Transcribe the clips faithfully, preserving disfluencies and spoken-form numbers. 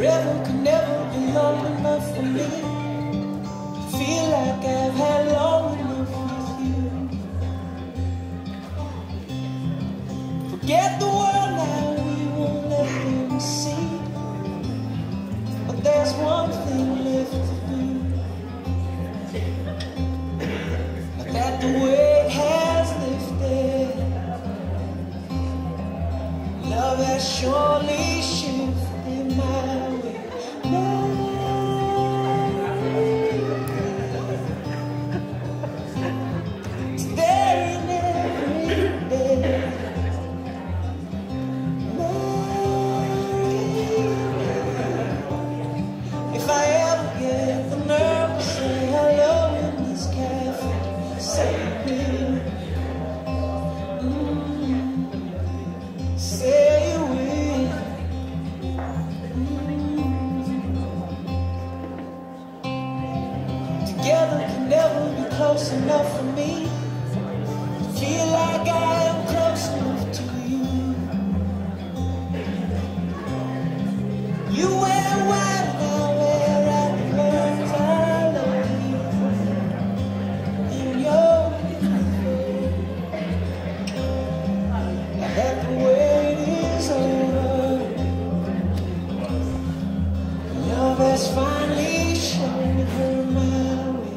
Forever could never be long enough for me. Feel like I've had long enough with you. Forget the world now, we won't let them see. But there's one thing left to do. That the weight has lifted. Love has surely shifted my way. Today and every day. If I ever get the nerve to say hello in this cafe, say it. Mm, say it with. Mm. Together can never be close enough for me. Feel like I am close enough to you. You wear white and I wear red, learns I love you. And you're that the wait is over. Love has finally shown her my way.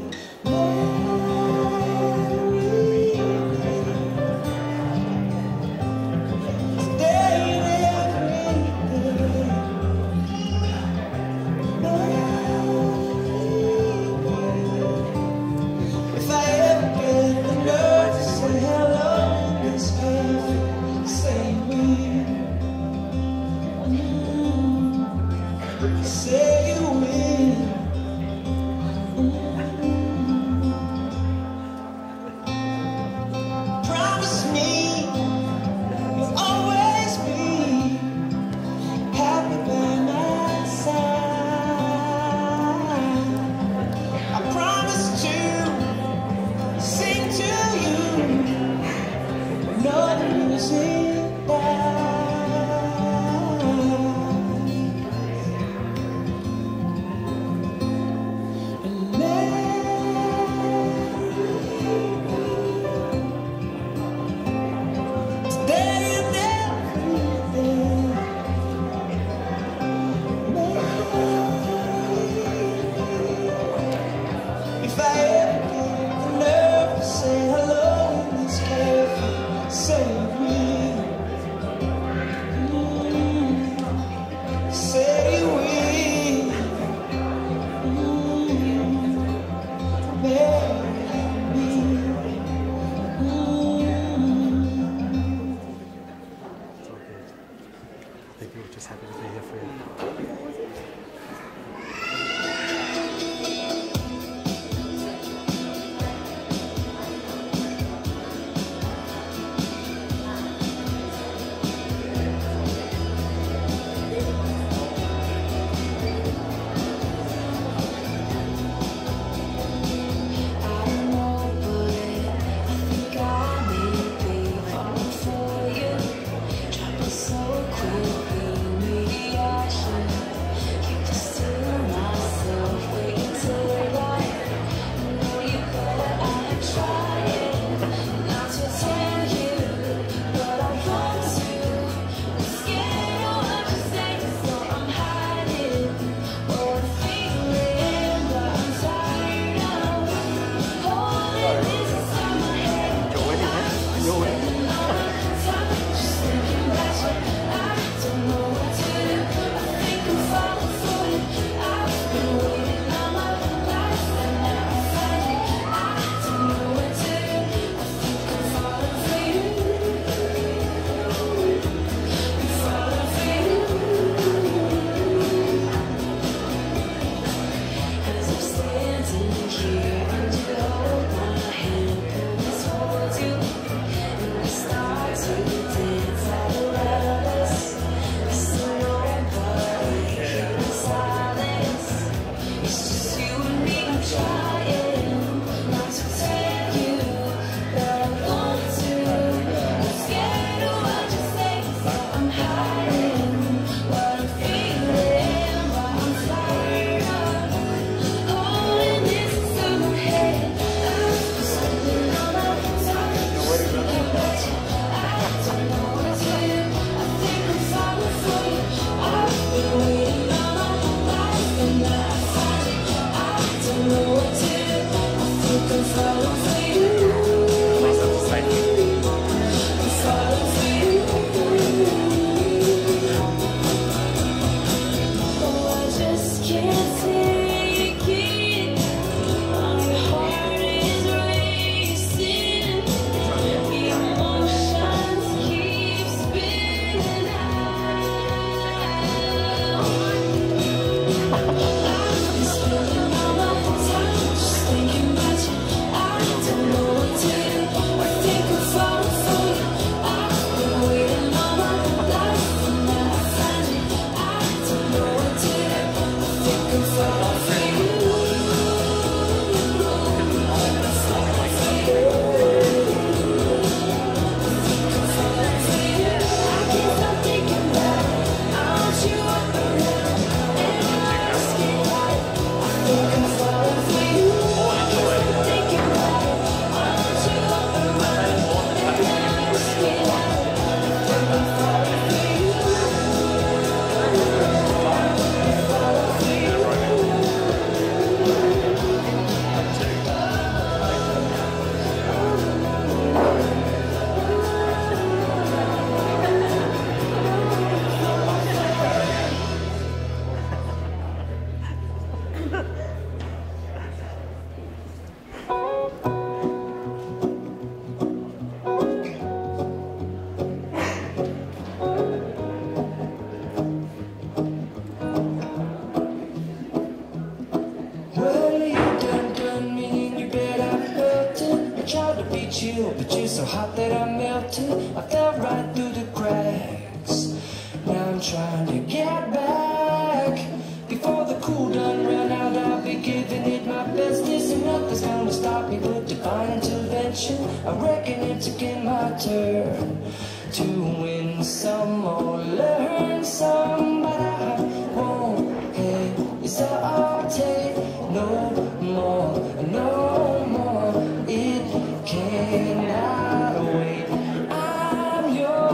Today and every day. If I ever get the nerve to say hello in this cafe, say we. Mm, say you will. Mm. Promise me you'll always be happy by my side. I promise to sing to you when the music dies. And today and every day. If I ever get the nerve to say hello in this cafe, say we. Mm, say we. Mm, marry me. Mm. It's all good. I think we were just happy to be here for you. So quickly, maybe I should keep this to myself. Wait until I know you better. I'm trying not to tell you, but I want to. I'm scared of what you say, so I'm hiding what I'm feeling, but I'm tired of holding this inside my head. You're winning, man. You're winning. I'm hiding what I'm feeling. trying to get back. Before the cool done run out, I'll be giving it my best. Isn't nothing's gonna stop me but divine intervention. I reckon it's again my turn to win some or learn some, but I won't hesitate no more, no more. It cannot wait. I'm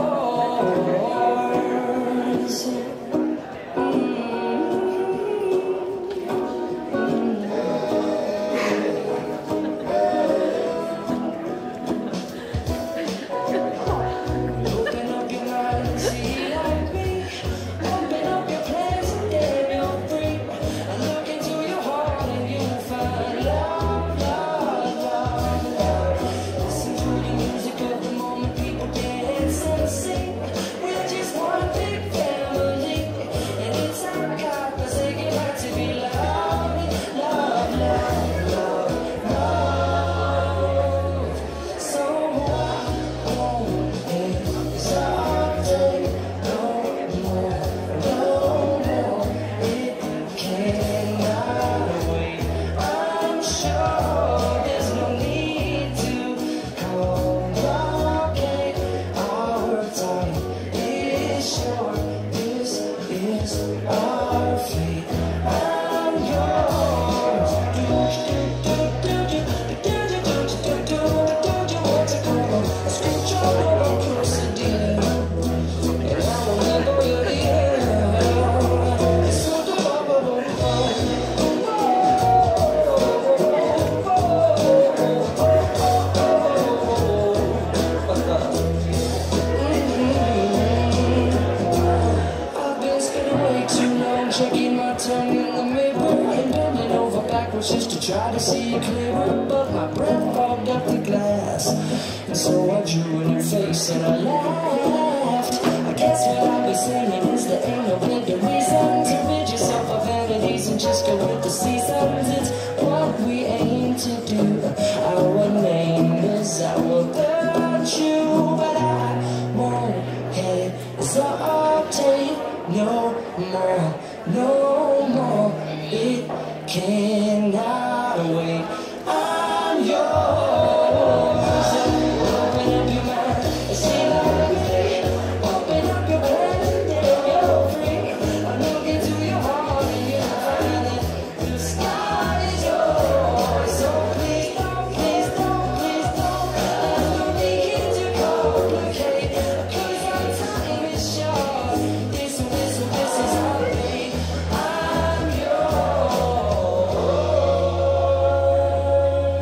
yours. Checking my tongue in the mirror and bending over backwards just to try to see clearer, but my breath fogged up the glass, and so I drew in your face and I laughed. I guess what I'll be saying is there ain't no better reason to rid yourself of vanities and just go with the seasons. It's what we aim to do. Our name is our virtue, but I won't hesitate no more. No more, it cannot wait. I'm yours. Open up your mind and see like me. Open up your brain and then you're free. I'm looking to your heart and you'll find that the sky is yours. So please don't, please don't, please don't. There's no need to complicate, 'cause our time is short. This, this, this is how it is. I'm yours.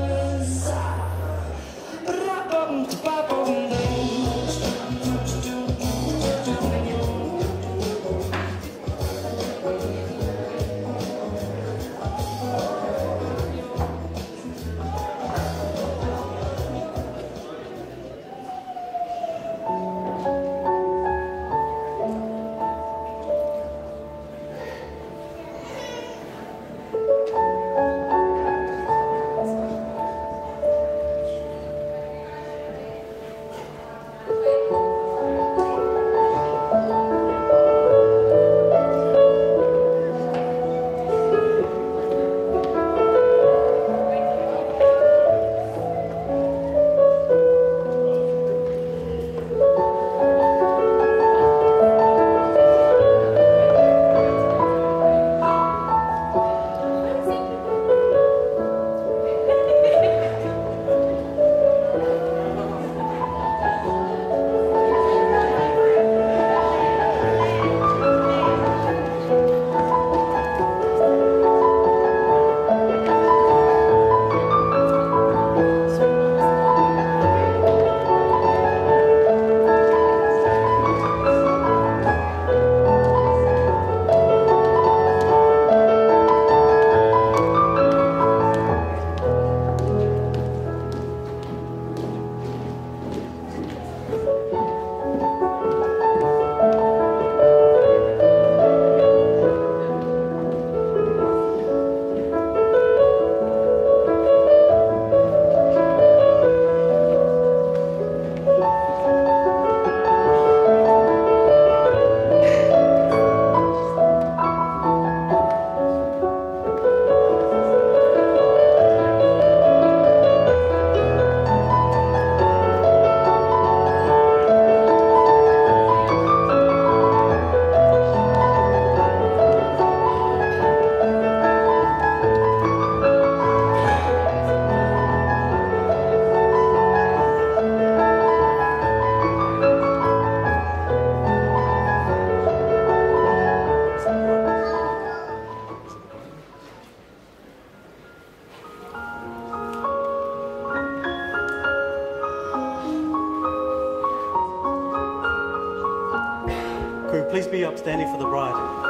Crew, please be upstanding for the bride.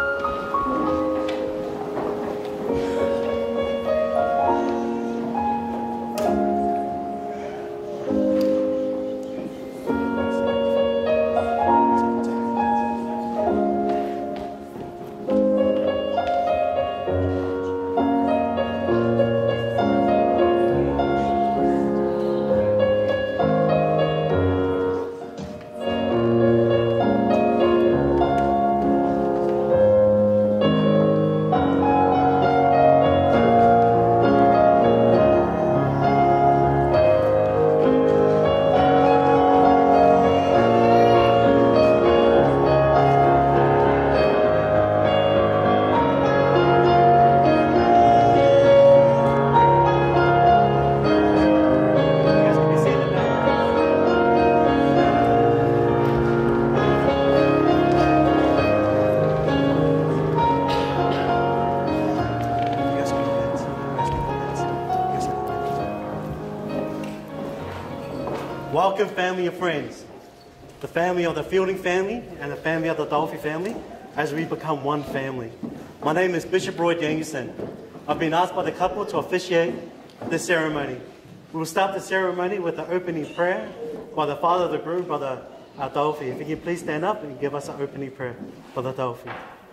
Welcome, family and friends, the family of the Fielding family and the family of the Dolphy family, as we become one family. My name is Bishop Roy Yangerson. I've been asked by the couple to officiate this ceremony. We will start the ceremony with the opening prayer by the father of the groom, Brother uh, Dolphy. If you can please stand up and give us an opening prayer, Brother Dolphy.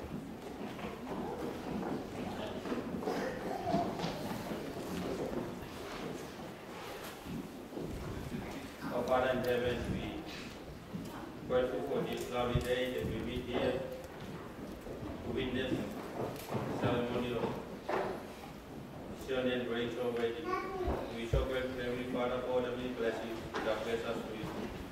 Father in heaven, we grateful for this lovely day that we meet here to witness the ceremony of Sion and Rachel wedding. We so grateful, Heavenly Father, for the many blessings that bless us with.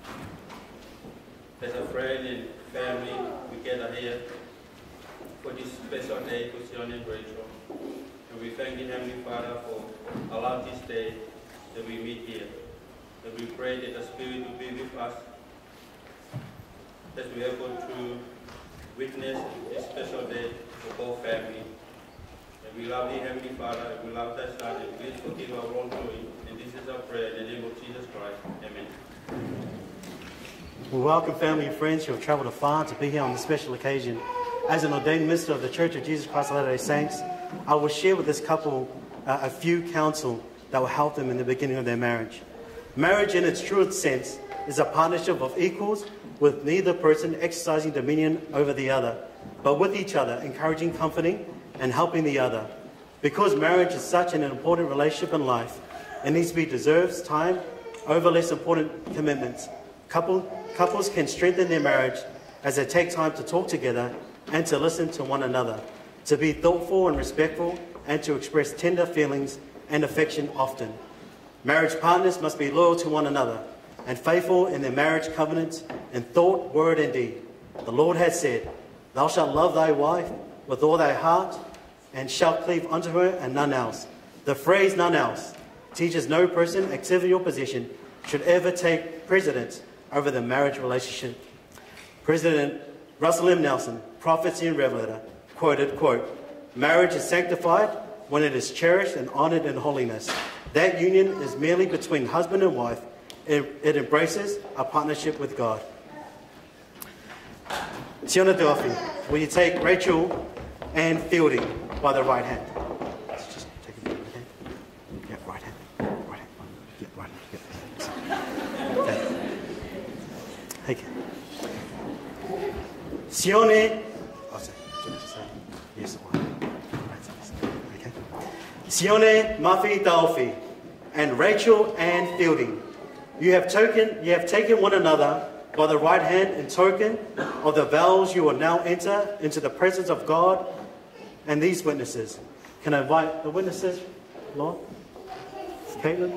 As a friend and family, we gather here for this special day for Sion and Rachel. And we thank you, Heavenly Father, for allowing this day that we meet here. And we pray that the Spirit will be with us as we are able to witness this special day for both families. And we love you, Heavenly Father, and we love thy Son, and please forgive our wrongdoing. And this is our prayer in the name of Jesus Christ. Amen. We welcome family and friends who have travelled afar to be here on this special occasion. As an ordained minister of the Church of Jesus Christ of Latter-day Saints, I will share with this couple uh, a few counsel that will help them in the beginning of their marriage. Marriage in its truest sense is a partnership of equals with neither person exercising dominion over the other, but with each other, encouraging, comforting, and helping the other. Because marriage is such an important relationship in life, it needs to be deserves time over less important commitments. Couple, couples can strengthen their marriage as they take time to talk together and to listen to one another, to be thoughtful and respectful, and to express tender feelings and affection often. Marriage partners must be loyal to one another and faithful in their marriage covenants in thought, word, and deed. The Lord has said, "Thou shalt love thy wife with all thy heart, and shalt cleave unto her and none else." The phrase "none else" teaches no person, except in your position, should ever take precedence over the marriage relationship. President Russell M. Nelson, Prophecy and Revelator, quoted, quote, "Marriage is sanctified when it is cherished and honored in holiness. That union is merely between husband and wife. It, it embraces a partnership with God." Tiona Dolphy, will you take Rachel and Fielding by the right hand? Let's just take it by the right hand. Yeah, right hand. Right hand. Yeah, right hand. Yeah. Okay. Okay. Sione. Oh, sorry. Just say yes. Okay. Sione Mafi Dolphy and Rachel Ann Fielding, you have taken, you have taken one another by the right hand in token of the vows you will now enter into the presence of God and these witnesses. Can I invite the witnesses, Lord? Caitlin?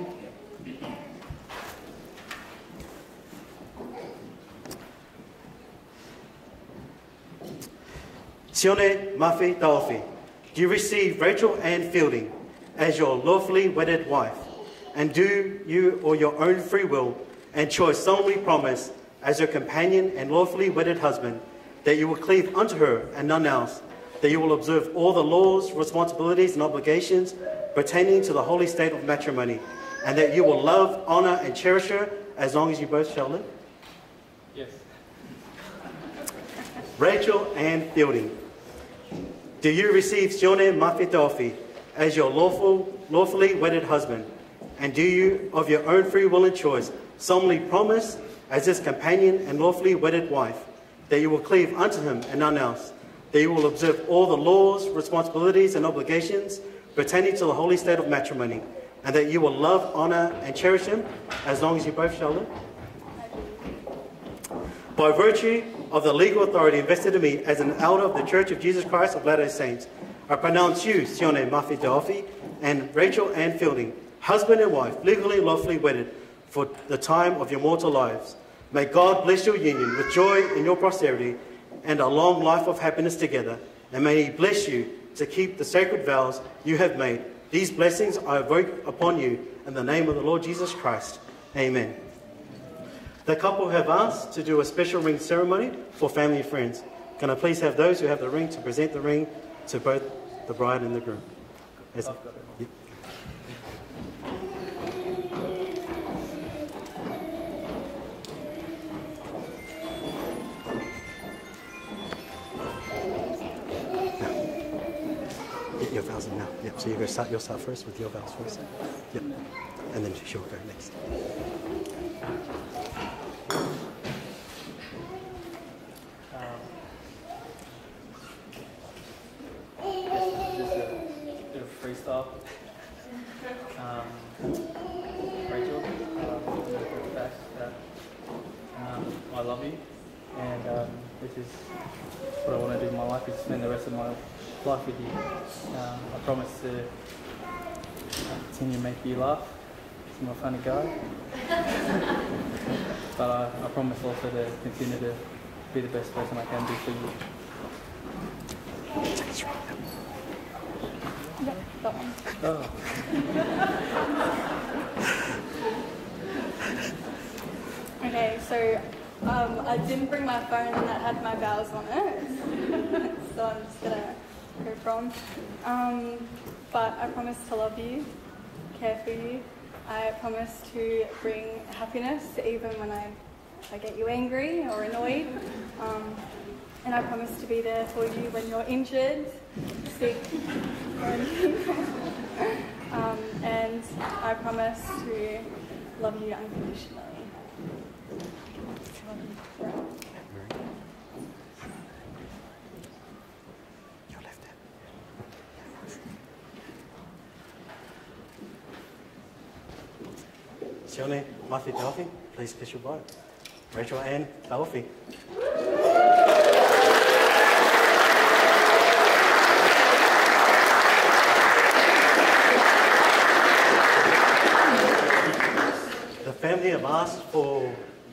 Sione Mafi Dolphy, do you receive Rachel Ann Fielding as your lawfully wedded wife? And do you, or your own free will and choice, solemnly promise as your companion and lawfully wedded husband that you will cleave unto her and none else, that you will observe all the laws, responsibilities, and obligations pertaining to the holy state of matrimony, and that you will love, honor, and cherish her as long as you both shall live? Yes. Rachel Ann Fielding. Do you receive Sione Mafitofi as your lawful, lawfully wedded husband? And do you, of your own free will and choice, solemnly promise, as his companion and lawfully wedded wife, that you will cleave unto him and none else, that you will observe all the laws, responsibilities, and obligations pertaining to the holy state of matrimony, and that you will love, honor, and cherish him as long as you both shall live? By virtue of the legal authority invested in me as an elder of the Church of Jesus Christ of Latter-day Saints, I pronounce you, Sione Mafitofi, and Rachel Ann Fielding, husband and wife, legally and lawfully wedded for the time of your mortal lives. May God bless your union with joy in your posterity and a long life of happiness together. And may He bless you to keep the sacred vows you have made. These blessings I invoke upon you in the name of the Lord Jesus Christ. Amen. The couple have asked to do a special ring ceremony for family and friends. Can I please have those who have the ring to present the ring to both the bride and the groom? As, yep. Get your vows in now. Yep. So you go start. You'll start first with your vows first. Yep. And then she'll go next. Freestyle. Um, Rachel, um, the fact that um, I love you, and um, this is what I want to do in my life, is spend the rest of my life with you. Um, I promise to continue to make you laugh. I'm a funny guy, but I, I promise also to continue to be the best person I can be for you. That one. Oh. Okay, so um, I didn't bring my phone that had my vows on it, so I'm just gonna go from. Um, but I promise to love you, care for you. I promise to bring happiness even when I, I get you angry or annoyed. Um, and I promise to be there for you when you're injured, sick, um, and I promise to love you unconditionally. Love you forever. Your left hand. Sione Mafitofi, please kiss your bride. Rachel Ann Fielding. The family have asked for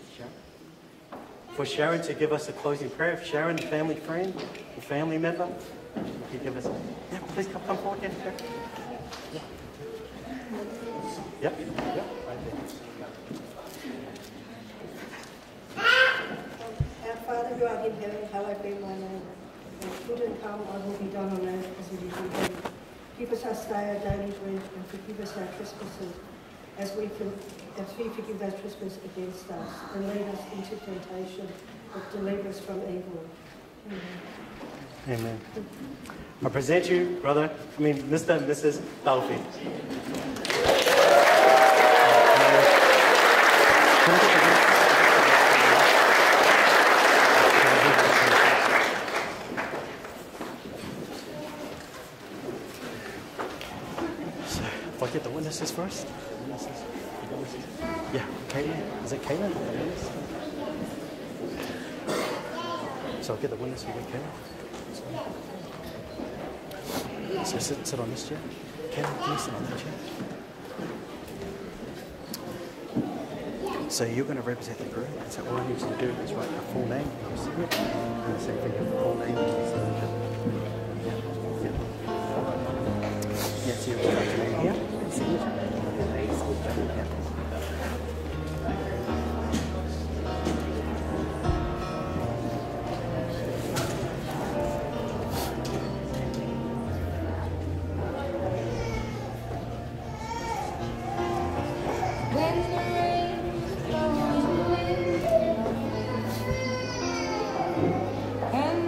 for Sharon to give us a closing prayer. If Sharon, a family friend, a family member, if you give us, yeah, please come, come forward, yeah, Sharon. Yeah. Yep, yep, right there. Our Father who art in heaven, hallowed be thy name. Thy kingdom come, thy will be done on earth as it is in heaven. Give us our day our daily bread, and forgive us our trespasses, as we, as we forgive those trespass against us. And lead us into temptation, but deliver us from evil. Amen. Amen. I present you, brother, I mean, Mister and Missus Fielding. So, if I get the witnesses first. Witnesses. Yeah, Caitlin. Is it Caitlin? So I'll get the witness. We get Caitlin. So, so sit, sit on this chair. Caitlin, can you sit on that chair? So you're going to represent the group. So all I need you to do is write your full name. And the same thing, your full name. Yeah, yeah. Yeah, so you'll write your name here. And signature. Yeah. And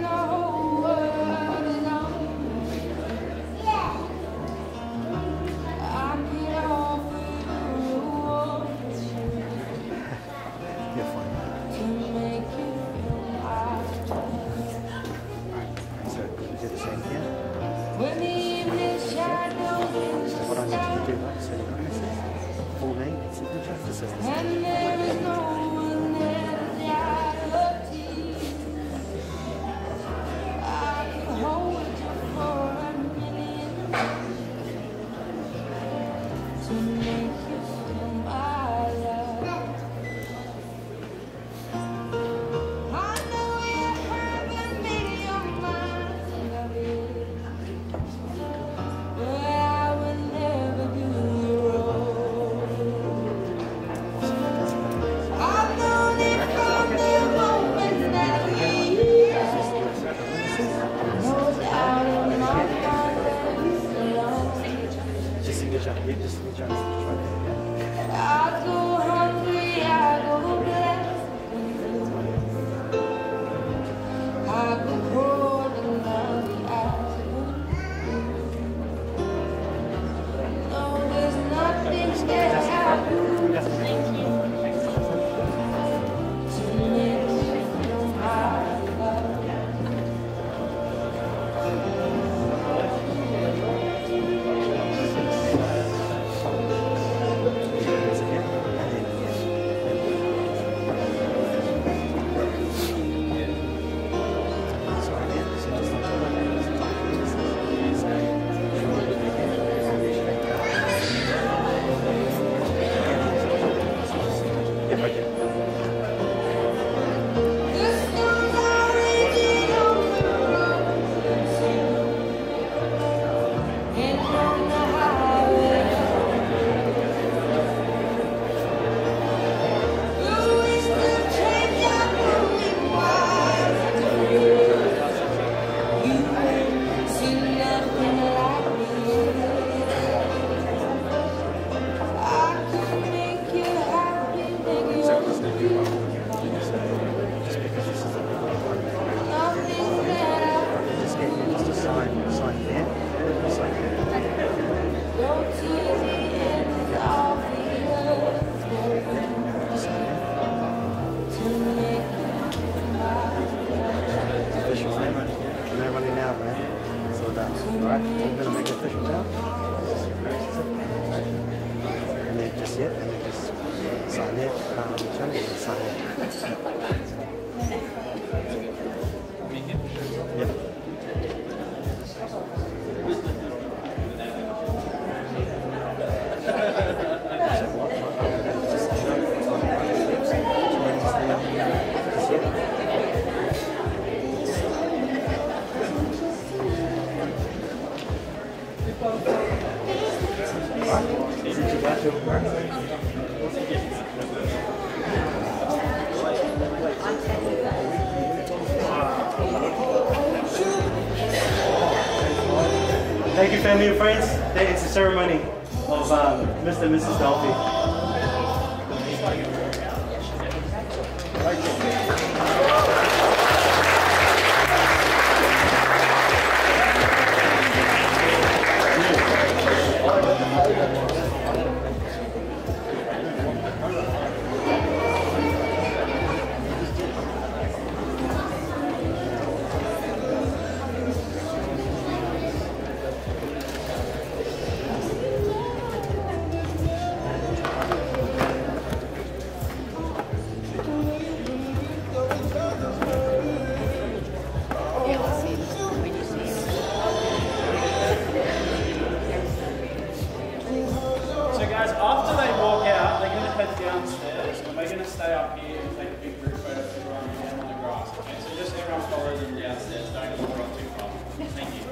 Same here. When the evening shadows So what I need you to do, like, so you're going to say full name, signature, just says this. and there is no one there to reality. I can hold you for a minute to make you feel my love. I know you haven't made your mind up yet, but I would never do you wrong. I've known it from the moment that we no doubt in my mind that it's alone. Just signature, yeah, just signature, just right there, I go hungry, I go blessed, I go poor and lonely, I no, there's nothing that I do to make you feel my love. The storms are raging on the roads, and on the highway. The winds of change are blowing wild. You ain't seen nothing like me. I can make you happy, make you just because this is a nothing that I just get you just a sign, sign there, sign there. go to the end of the earth to make you mine. Official name, right? And they're running now, man. So that's alright. I'm gonna make it official now. And then just yeah, and then just sign it, um, turn it and sign it. Yeah. Thank you, family and friends. That is the ceremony of um, Mister and Missus Dolphy. So guys, after they walk out, they're going to head downstairs, and we're going to stay up here and take a big group photo of everyone down on the grass. Okay, so just everyone follow them downstairs. Don't walk up too far. Thank you.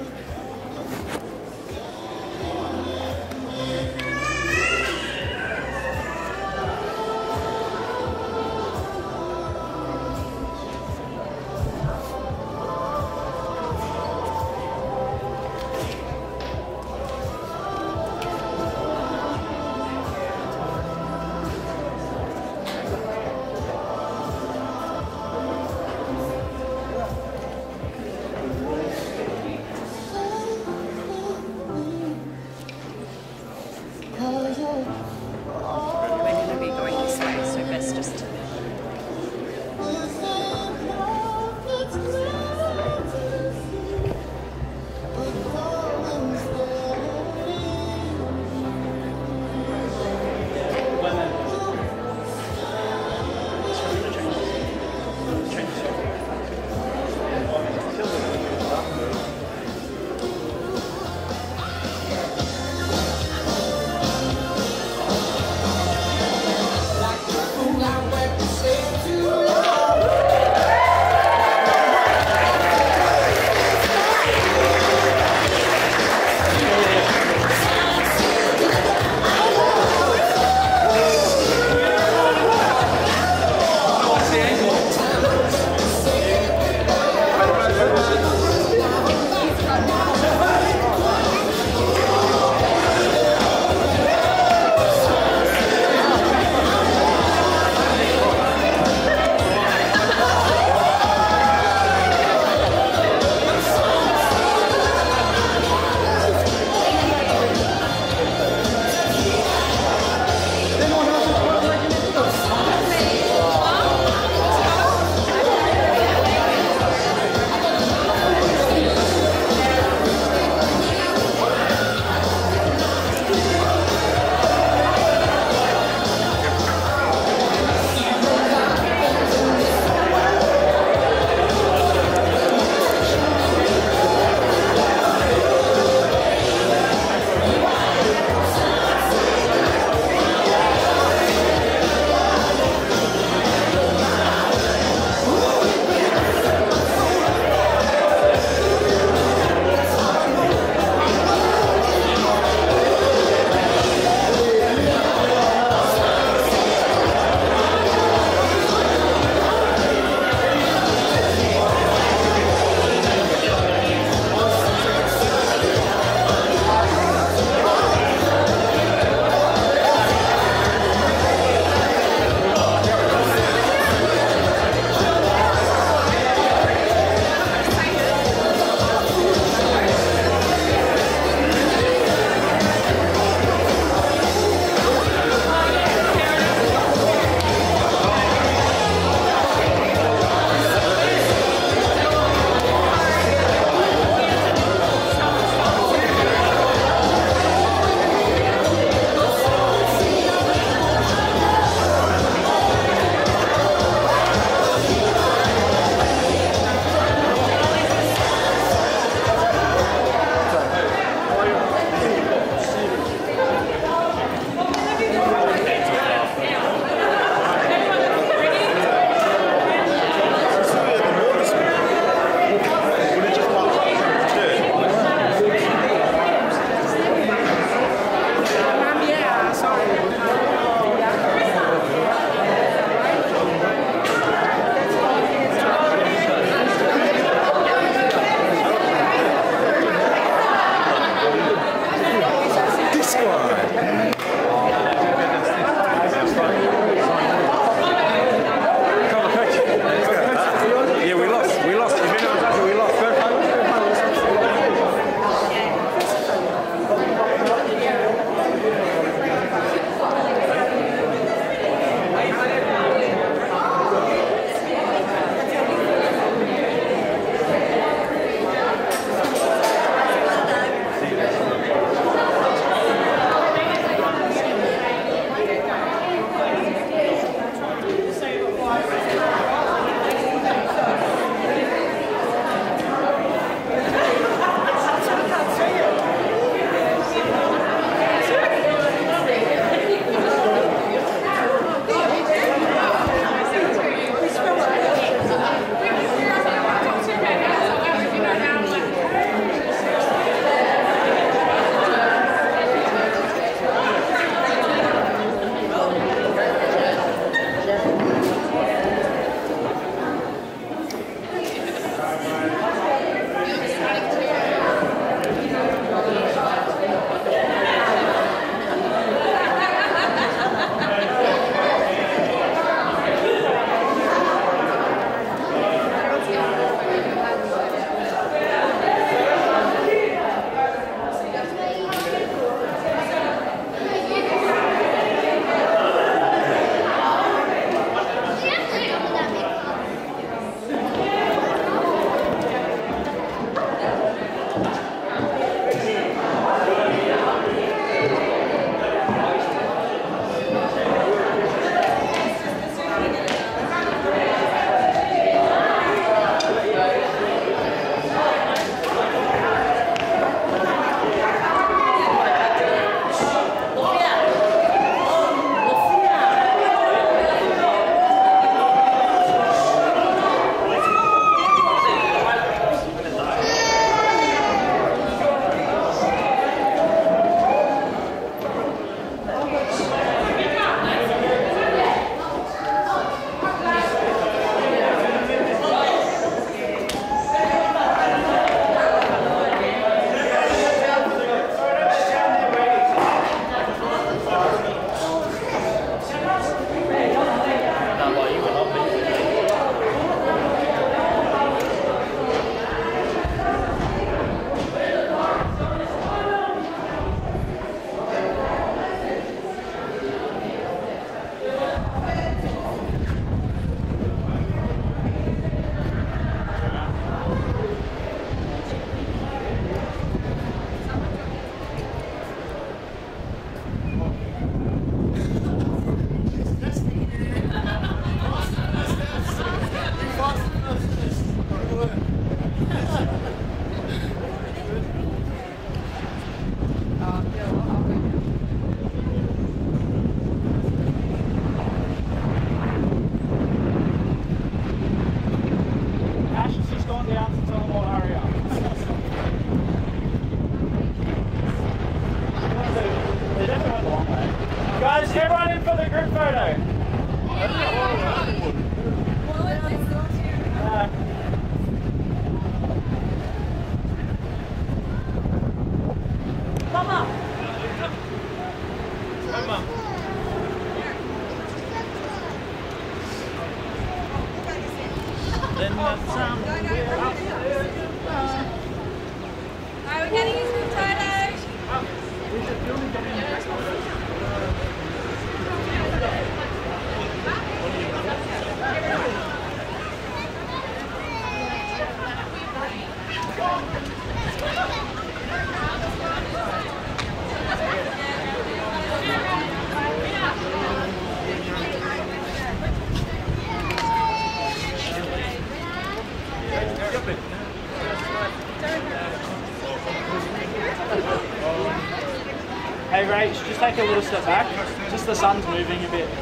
Hey Rach, just take a little step back. Just the sun's moving a bit.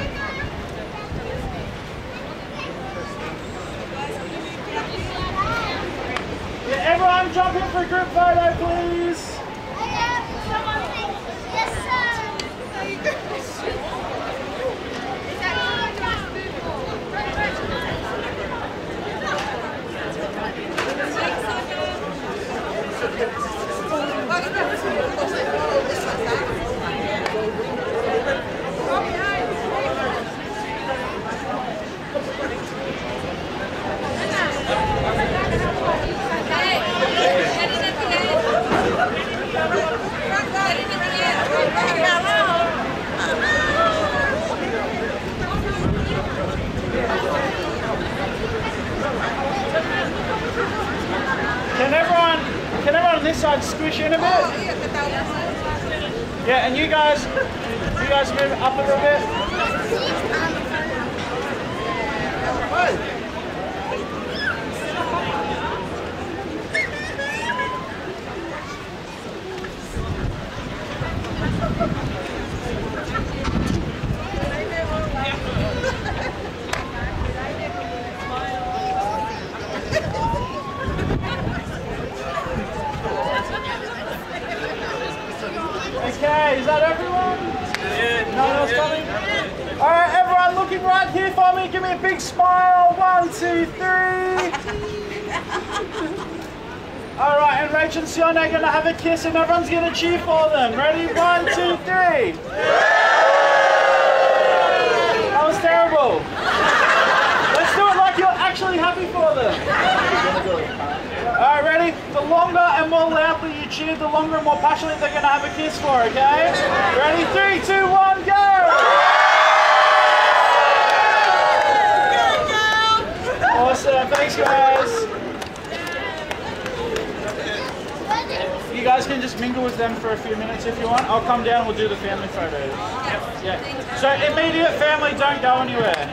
Yeah, everyone jump in for a group photo, please. Can everyone, can everyone on this side squish in a bit? Yeah, and you guys, you guys move up a little bit. Okay, is that everyone? Yeah. No one else coming? Alright, everyone looking right here for me. Give me a big smile. One, two, three. Alright, and Rach and Sione are going to have a kiss and everyone's going to cheer for them. Ready? One, two, three. That was terrible. Let's do it like you're actually happy for them. Alright, ready? The longer and more loudly you cheer, the longer and more passionately they're going to have a kiss for, okay? Ready? Three, two, one, go! Awesome, thanks guys. You guys can just mingle with them for a few minutes if you want. I'll come down and we'll do the family photos. Yeah. So immediate family, don't go anywhere.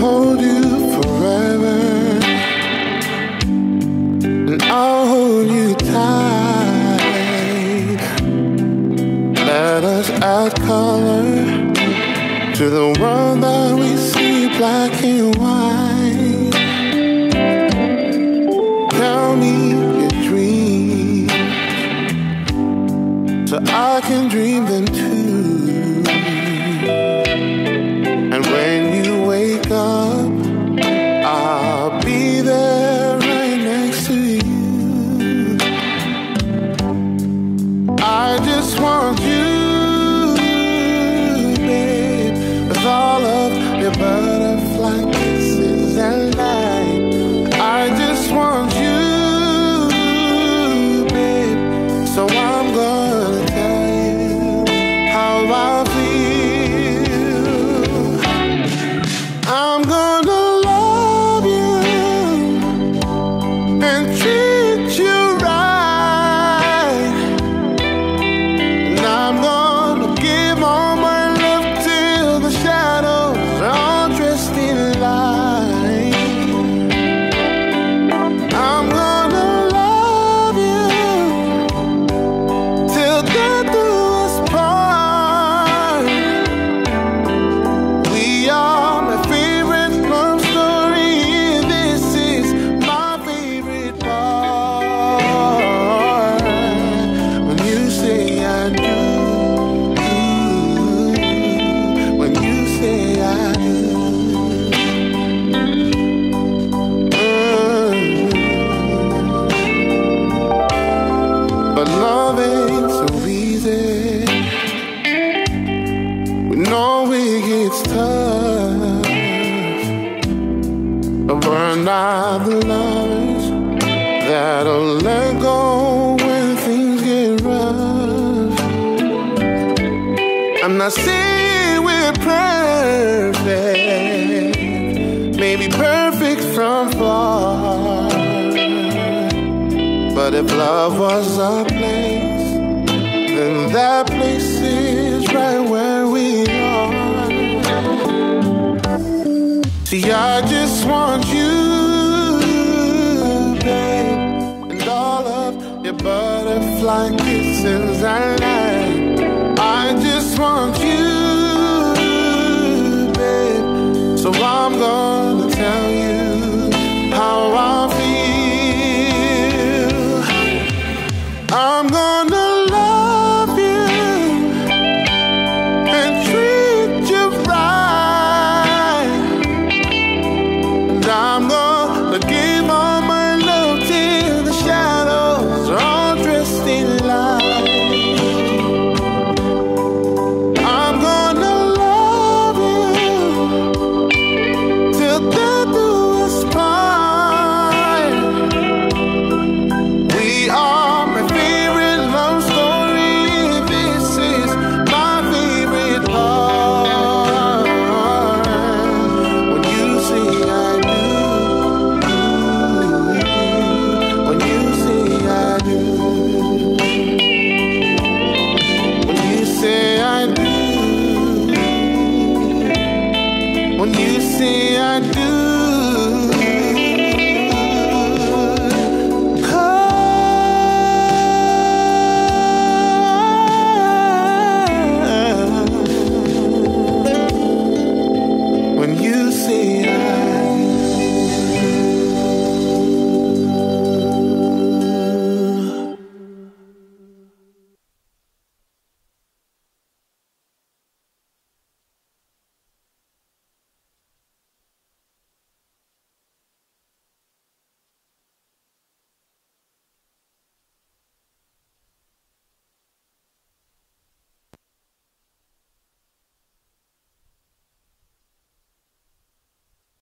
hold you forever, and I'll hold you tight. Let us add color to the world that we see black and white. Tell me your dreams, so I can dream them too. And when you wake up, I'll be there right next to you. I just want you, babe, with all of your butterfly kisses and light. I just want you, babe, so I'm gonna tell you how I feel. I'm gonna love you and treat you right, and I'm gonna give all my love till the shadows are all dressed in light. I'm gonna love you till death do us part. We are my favorite love story, and this is my favorite part. When you say I do, when you say I do. But love ain't so easy. We know it gets tough, but we're not the lovers that'll let go when things get rough. I'm not saying we're perfect, maybe perfect from far, but if love was a place, then that place is right where we are. See, I just want you, babe, and all of your butterfly kisses and light. I just want you, babe, so I'm gonna tell you how I feel. I'm gonna love you and treat you right, and I'm gonna give all my love till the shadows are all dressed in light. I'm gonna love you till death do us part. We are my favorite love story, this is my favorite part. When you say I do, when you say I do, when you say I do, when you say I do.